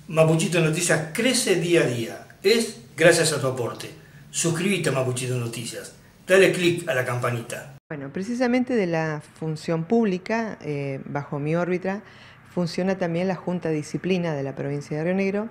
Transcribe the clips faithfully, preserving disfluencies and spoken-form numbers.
Mapuchito Noticias crece día a día. Es gracias a tu aporte. Suscríbete a Mapuchito Noticias. Dale click a la campanita. Bueno, precisamente de la función pública, eh, bajo mi órbita, funciona también la Junta de Disciplina de la provincia de Río Negro,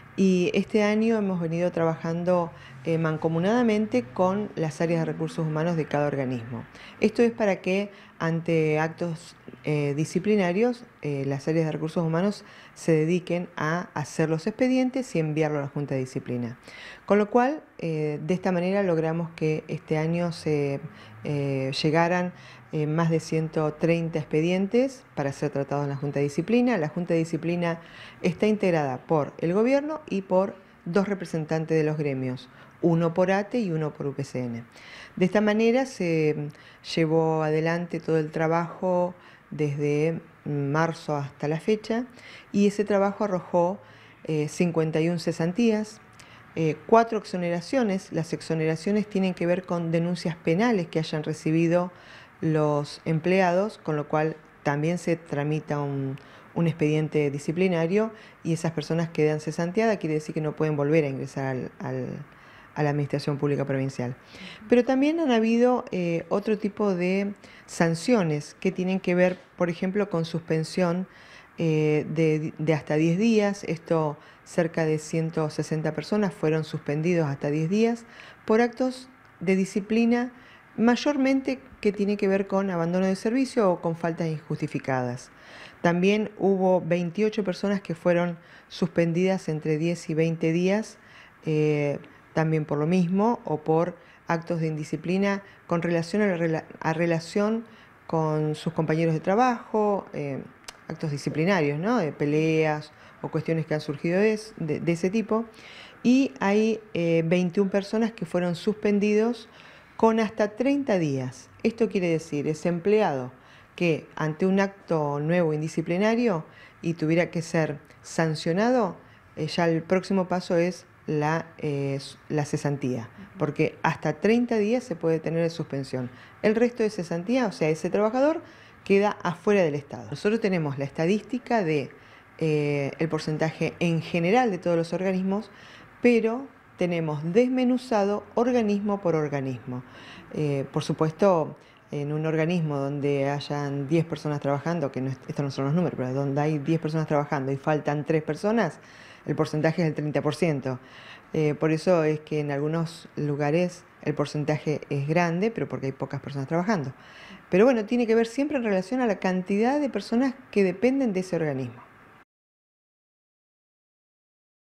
y este año hemos venido trabajando eh, mancomunadamente con las áreas de recursos humanos de cada organismo. Esto es para que ante actos eh, disciplinarios eh, las áreas de recursos humanos se dediquen a hacer los expedientes y enviarlo a la Junta de Disciplina. Con lo cual, eh, de esta manera logramos que este año se eh, llegaran eh, más de ciento treinta expedientes para ser tratados en la Junta de Disciplina. La Junta de Disciplina está integrada por el gobierno y por dos representantes de los gremios, uno por A T E y uno por U P C N. De esta manera se llevó adelante todo el trabajo desde marzo hasta la fecha, y ese trabajo arrojó eh, cincuenta y una cesantías, eh, cuatro exoneraciones. Las exoneraciones tienen que ver con denuncias penales que hayan recibido los empleados, con lo cual también se tramita un, un expediente disciplinario y esas personas quedan cesanteadas, quiere decir que no pueden volver a ingresar al, al, a la Administración Pública Provincial. Pero también han habido eh, otro tipo de sanciones que tienen que ver, por ejemplo, con suspensión eh, de, de hasta diez días. Esto, cerca de ciento sesenta personas fueron suspendidos hasta diez días por actos de disciplina, mayormente que tiene que ver con abandono de servicio o con faltas injustificadas. También hubo veintiocho personas que fueron suspendidas entre diez y veinte días, eh, también por lo mismo, o por actos de indisciplina con relación a, la, a relación con sus compañeros de trabajo, eh, actos disciplinarios, ¿no? De peleas o cuestiones que han surgido de, de, de ese tipo. Y hay eh, veintiuna personas que fueron suspendidos con hasta treinta días. Esto quiere decir, ese empleado que ante un acto nuevo indisciplinario y tuviera que ser sancionado, eh, ya el próximo paso es la, eh, la cesantía, porque hasta treinta días se puede tener de suspensión. El resto de cesantía, o sea, ese trabajador queda afuera del Estado. Nosotros tenemos la estadística de eh, el porcentaje en general de todos los organismos, pero tenemos desmenuzado organismo por organismo. Eh, por supuesto, en un organismo donde hayan diez personas trabajando, que no, estos no son los números, pero donde hay diez personas trabajando y faltan tres personas, el porcentaje es del treinta por ciento. Eh, por eso es que en algunos lugares el porcentaje es grande, pero porque hay pocas personas trabajando. Pero bueno, tiene que ver siempre en relación a la cantidad de personas que dependen de ese organismo.